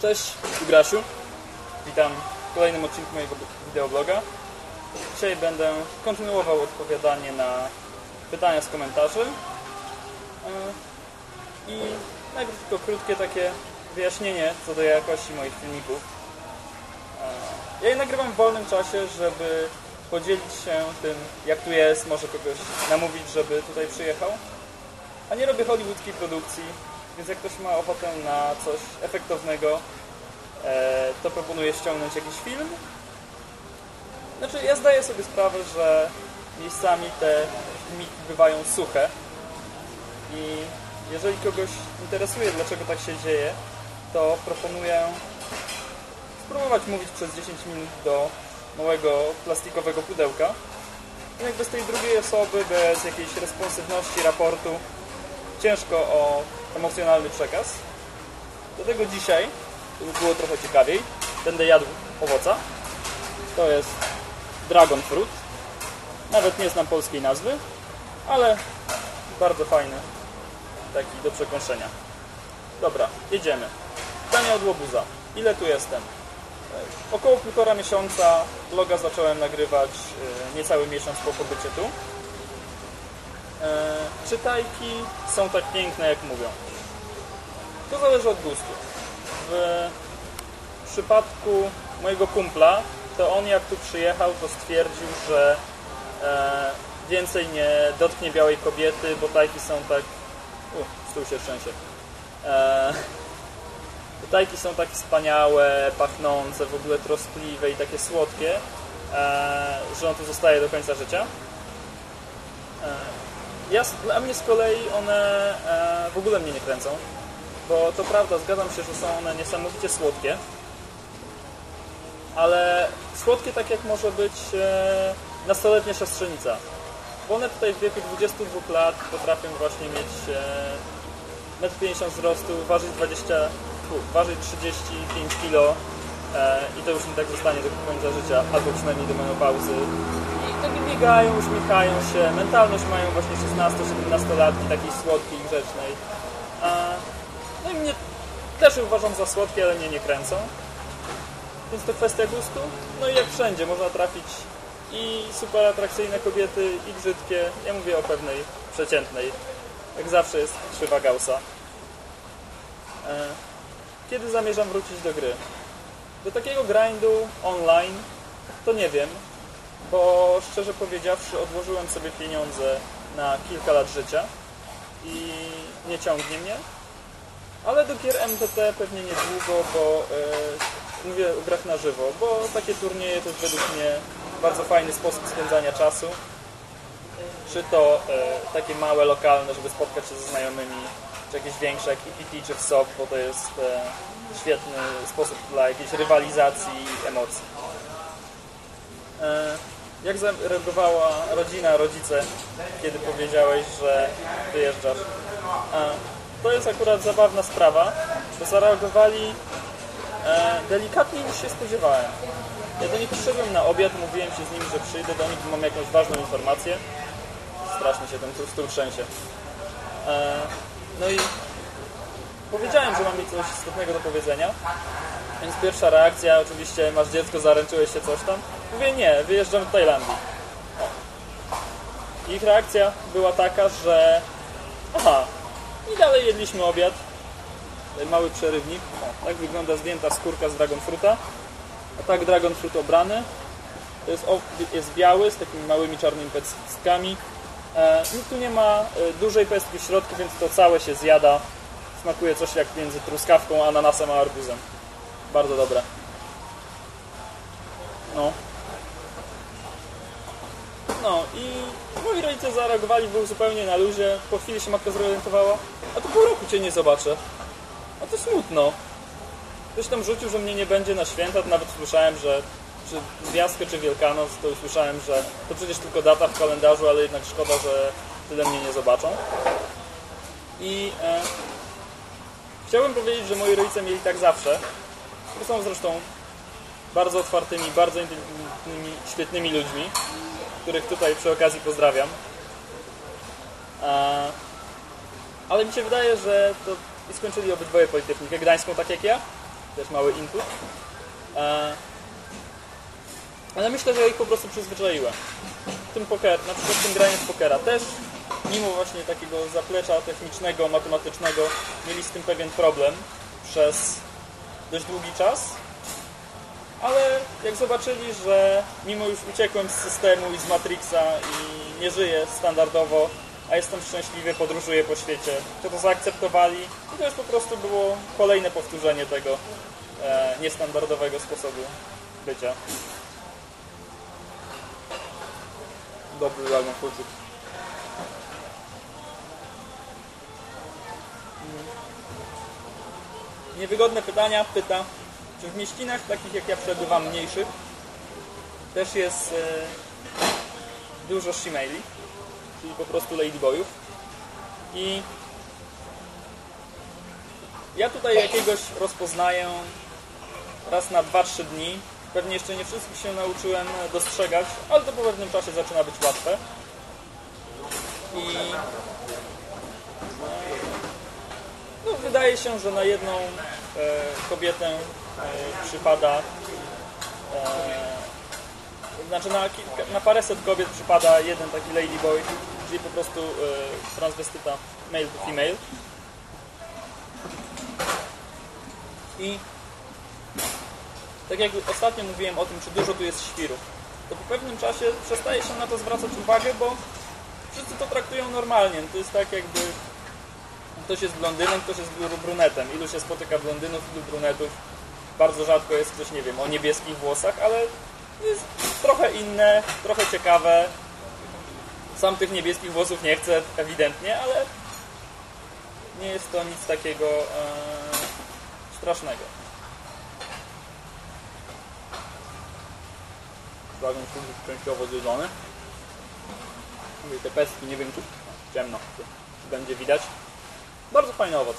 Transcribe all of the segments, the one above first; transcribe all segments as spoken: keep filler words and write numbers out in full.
Cześć, tu Grasiu. Witam w kolejnym odcinku mojego wideobloga. Dzisiaj będę kontynuował odpowiadanie na pytania z komentarzy. I najpierw tylko krótkie takie wyjaśnienie co do jakości moich filmików. Ja je nagrywam w wolnym czasie, żeby podzielić się tym, jak tu jest, może kogoś namówić, żeby tutaj przyjechał. A nie robię hollywoodzkiej produkcji, więc jak ktoś ma ochotę na coś efektownego, to proponuję ściągnąć jakiś film. Znaczy, ja zdaję sobie sprawę, że miejscami te filmiki bywają suche i jeżeli kogoś interesuje, dlaczego tak się dzieje, to proponuję spróbować mówić przez dziesięć minut do małego plastikowego pudełka. I jak bez tej drugiej osoby, bez jakiejś responsywności raportu, ciężko o emocjonalny przekaz. Do tego dzisiaj, żeby było trochę ciekawiej, będę jadł owoca. To jest Dragon Fruit. Nawet nie znam polskiej nazwy, ale bardzo fajny, taki do przekąszenia. Dobra, jedziemy. Pytanie od łobuza. Ile tu jestem? Około półtora miesiąca. Vloga zacząłem nagrywać niecały miesiąc po pobycie tu. Czytajki są tak piękne, jak mówią. To zależy od gustu. W przypadku mojego kumpla, to on jak tu przyjechał, to stwierdził, że więcej nie dotknie białej kobiety, bo tajki są tak... U, stół się trzęsie. Tajki są takie wspaniałe, pachnące, w ogóle troskliwe i takie słodkie, że on tu zostaje do końca życia. Ja, dla mnie z kolei one w ogóle mnie nie kręcą, bo to prawda, zgadzam się, że są one niesamowicie słodkie, ale słodkie tak jak może być nastoletnia siostrzenica, bo one tutaj w wieku dwudziestu dwóch lat potrafią właśnie mieć metr pięćdziesiąt wzrostu, ważyć dwadzieścia, ważyć trzydzieści pięć kilo i to już nie tak zostanie do końca życia, albo przynajmniej do menopauzy. I tak biegają, uśmiechają się, mentalność mają właśnie szesnasto-siedemnastolatki, takiej słodkiej i grzecznej. No i mnie też uważam za słodkie, ale mnie nie kręcą. Więc to kwestia gustu. No i jak wszędzie, można trafić i super atrakcyjne kobiety, i brzydkie. Ja mówię o pewnej przeciętnej. Jak zawsze jest krzywa Gaussa. Kiedy zamierzam wrócić do gry? Do takiego grindu online to nie wiem, bo szczerze powiedziawszy odłożyłem sobie pieniądze na kilka lat życia i nie ciągnie mnie. Ale do gier M T T pewnie niedługo, bo yy, mówię o grach na żywo, bo takie turnieje to jest według mnie bardzo fajny sposób spędzania czasu. Czy to e, takie małe, lokalne, żeby spotkać się ze znajomymi, czy jakieś większe jak E P T czy w S O P, bo to jest e, świetny sposób dla jakiejś rywalizacji i emocji. E, jak zareagowała rodzina, rodzice, kiedy powiedziałeś, że wyjeżdżasz? E, to jest akurat zabawna sprawa, bo zareagowali e, delikatniej niż się spodziewałem. Ja do nich przyszedłem na obiad, mówiłem się z nimi, że przyjdę do nich, bo mam jakąś ważną informację. Strasznie się ten stół trzęsie. No i powiedziałem, że mam mi coś istotnego do powiedzenia. Więc pierwsza reakcja, oczywiście, masz dziecko, zaręczyłeś się, coś tam. Mówię, nie, wyjeżdżam do Tajlandii. O. Ich reakcja była taka, że aha, i dalej jedliśmy obiad. Mały przerywnik. O, tak wygląda zdjęta skórka z Dragon Fruita. A tak Dragon Fruit obrany. To jest, jest biały, z takimi małymi czarnymi pestkami. E, tu nie ma e, dużej pestki w środku, więc to całe się zjada. Smakuje coś jak między truskawką, ananasem a arbuzem. Bardzo dobre. No. No i moi rodzice zareagowali, był zupełnie na luzie. Po chwili się matka zorientowała. A to pół roku Cię nie zobaczę. A to smutno. Ktoś tam rzucił, że mnie nie będzie na święta. Nawet słyszałem, że czy Gwiazdkę, czy Wielkanoc, to usłyszałem, że to przecież tylko data w kalendarzu, ale jednak szkoda, że tyle mnie nie zobaczą. I e, chciałbym powiedzieć, że moi rodzice mieli tak zawsze. To są zresztą bardzo otwartymi, bardzo inteligentnymi, świetnymi ludźmi, których tutaj przy okazji pozdrawiam. E, ale mi się wydaje, że to i skończyli obydwoje Politechnikę Gdańską, tak jak ja. też mały input. E, ale myślę, że ja ich po prostu przyzwyczaiłem. Tym poker, na przykład tym graniem w pokera też, mimo właśnie takiego zaplecza technicznego, matematycznego, mieli z tym pewien problem przez dość długi czas, ale jak zobaczyli, że mimo już uciekłem z systemu i z Matrixa i nie żyję standardowo, a jestem szczęśliwy, podróżuję po świecie, to to zaakceptowali i to już po prostu było kolejne powtórzenie tego e, niestandardowego sposobu bycia. Dobry lagon chodzi. Niewygodne pytania pyta, czy w mieścinach takich jak ja przebywam, mniejszych, też jest e, dużo shemali, czyli po prostu ladyboyów. I ja tutaj jakiegoś rozpoznaję raz na dwa trzy dni. Pewnie jeszcze nie wszystkich się nauczyłem dostrzegać, ale to po pewnym czasie zaczyna być łatwe. I no, wydaje się, że na jedną e, kobietę e, przypada e, znaczy na, kilka, na paręset kobiet przypada jeden taki ladyboy, czyli po prostu e, transwestyta male to female. I tak jak ostatnio mówiłem o tym, czy dużo tu jest świrów, to po pewnym czasie przestaje się na to zwracać uwagę, bo wszyscy to traktują normalnie. To jest tak, jakby ktoś jest blondynem, ktoś jest brunetem. Ilu się spotyka blondynów, ilu brunetów. Bardzo rzadko jest ktoś, nie wiem, o niebieskich włosach, ale jest trochę inne, trochę ciekawe. Sam tych niebieskich włosów nie chcę, ewidentnie, ale nie jest to nic takiego e, strasznego. Dragon Fruit jest częściowo zjedzony. Te pestki, nie wiem czy ciemno, czy będzie widać. Bardzo fajny owoc.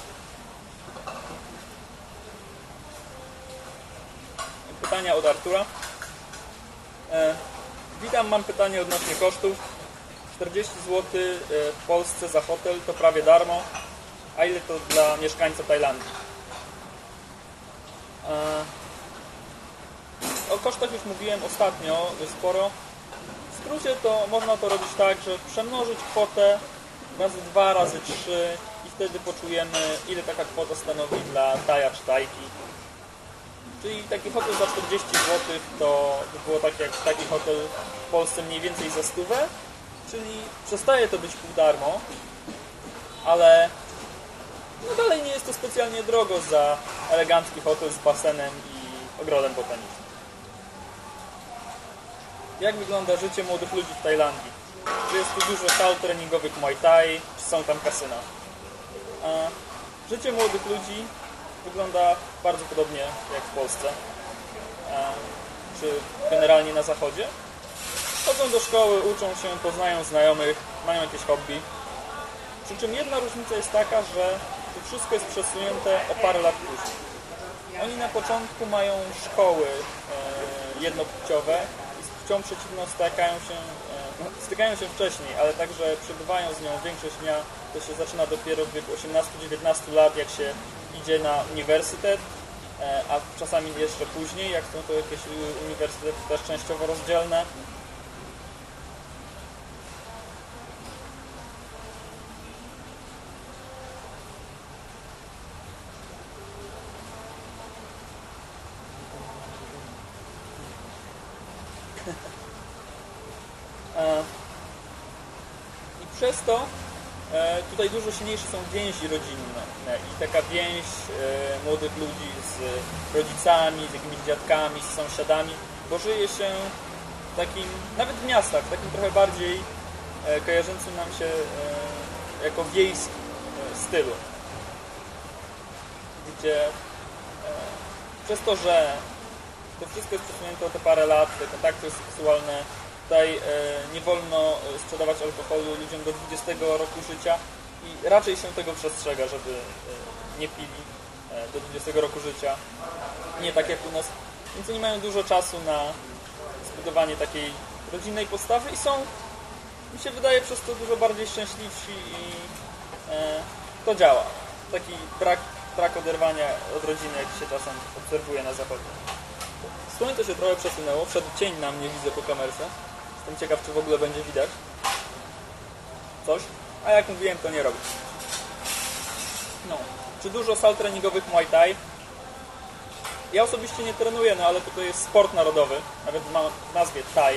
Pytania od Artura. E, witam, mam pytanie odnośnie kosztów. czterdzieści złotych w Polsce za hotel to prawie darmo. A ile to dla mieszkańca Tajlandii? E, o kosztach już mówiłem ostatnio dość sporo. W skrócie to można to robić tak, że przemnożyć kwotę razy dwa, razy trzy i wtedy poczujemy, ile taka kwota stanowi dla Taja czy Tajki. Czyli taki hotel za czterdzieści złotych to by było tak jak taki hotel w Polsce mniej więcej za stówę, czyli przestaje to być pół darmo, ale no dalej nie jest to specjalnie drogo za elegancki hotel z basenem i ogrodem botanicznym. Jak wygląda życie młodych ludzi w Tajlandii? Czy jest tu dużo sal treningowych Muay Thai, czy są tam kasyna? A życie młodych ludzi wygląda bardzo podobnie jak w Polsce, a, czy generalnie na zachodzie. Chodzą do szkoły, uczą się, poznają znajomych, mają jakieś hobby. Przy czym jedna różnica jest taka, że to wszystko jest przesunięte o parę lat później. Oni na początku mają szkoły e, jednopłciowe i z płcią przeciwną stykają się, e, no, stykają się wcześniej, ale także przebywają z nią większość dnia. To się zaczyna dopiero w wieku osiemnastu dziewiętnastu lat, jak się idzie na uniwersytet, e, a czasami jeszcze później, jak są to jakieś uniwersytety też częściowo rozdzielne. I przez to tutaj dużo silniejsze są więzi rodzinne i taka więź młodych ludzi z rodzicami, z jakimiś dziadkami, z sąsiadami, bo żyje się w takim, nawet w miastach, w takim trochę bardziej kojarzącym nam się jako wiejskim stylu, gdzie przez to, że to wszystko jest przesunięte o te parę lat, te kontakty seksualne, tutaj nie wolno sprzedawać alkoholu ludziom do dwudziestego roku życia i raczej się tego przestrzega, żeby nie pili do dwudziestego roku życia. Nie tak jak u nas. Więc oni mają dużo czasu na zbudowanie takiej rodzinnej postawy i są, mi się wydaje, przez to dużo bardziej szczęśliwsi i to działa. Taki brak brak oderwania od rodziny, jak się czasem obserwuje na zachodzie. Słońce się trochę przesunęło, wszedł cień na mnie, widzę po kamerce. Jestem ciekaw, czy w ogóle będzie widać coś, a jak mówiłem, to nie robię. No, czy dużo sal treningowych Muay Thai? Ja osobiście nie trenuję, no ale to jest sport narodowy, nawet ma w nazwie Thai.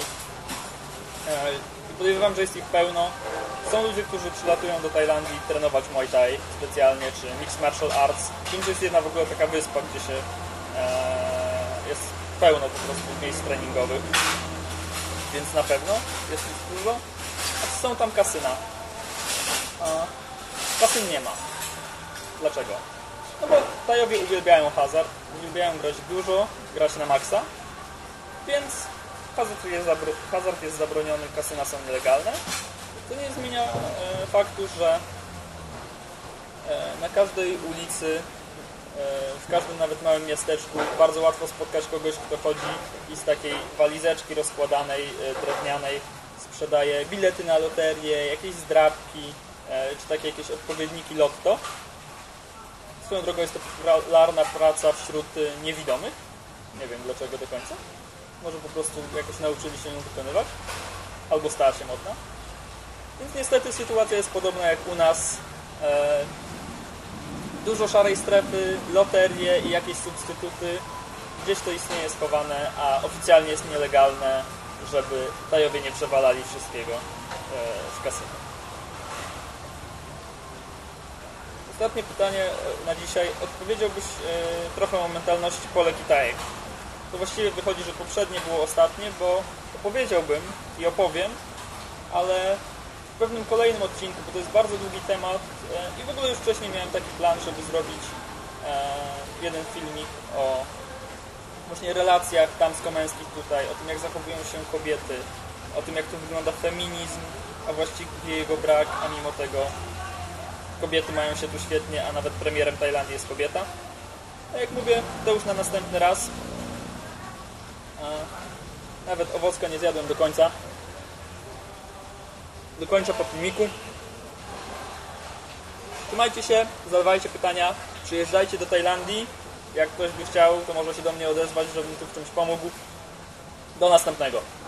I podejrzewam, że jest ich pełno. Są ludzie, którzy przylatują do Tajlandii trenować Muay Thai specjalnie, czy Mixed Martial Arts. Tym, że jest jedna w ogóle taka wyspa, gdzie się e, jest pełno po prostu miejsc treningowych. Więc na pewno jest ich dużo. A są tam kasyna. A kasyn nie ma. Dlaczego? No bo Tajowie uwielbiają hazard, uwielbiają grać dużo, grać na maksa, więc hazard jest, zabro- hazard jest zabroniony, kasyna są nielegalne. To nie zmienia e, faktu, że e, na każdej ulicy, e, w każdym nawet małym miasteczku bardzo łatwo spotkać kogoś, kto chodzi i z takiej walizeczki rozkładanej, e, drewnianej sprzedaje bilety na loterię, jakieś zdrabki, e, czy takie jakieś odpowiedniki lotto. Swoją drogą jest to popularna praca wśród niewidomych. Nie wiem dlaczego do końca. Może po prostu jakoś nauczyli się ją wykonywać. Albo stała się modna. Więc niestety sytuacja jest podobna jak u nas. E, dużo szarej strefy, loterie i jakieś substytuty. Gdzieś to istnieje schowane, a oficjalnie jest nielegalne, żeby Tajowie nie przewalali wszystkiego e, z kasyna. Ostatnie pytanie na dzisiaj. Odpowiedziałbyś e, trochę o mentalności Polek i Tajek. To właściwie wychodzi, że poprzednie było ostatnie, bo opowiedziałbym i opowiem, ale w pewnym kolejnym odcinku, bo to jest bardzo długi temat e, i w ogóle już wcześniej miałem taki plan, żeby zrobić e, jeden filmik o właśnie relacjach damsko-męskich tutaj, o tym, jak zachowują się kobiety, o tym, jak to wygląda feminizm, a właściwie jego brak, a mimo tego kobiety mają się tu świetnie, a nawet premierem Tajlandii jest kobieta. A jak mówię, to już na następny raz. A nawet owocka nie zjadłem do końca. Dokończę po filmiku. Trzymajcie się, zadawajcie pytania, przyjeżdżajcie do Tajlandii. Jak ktoś by chciał, to może się do mnie odezwać, żebym tu w czymś pomógł. Do następnego.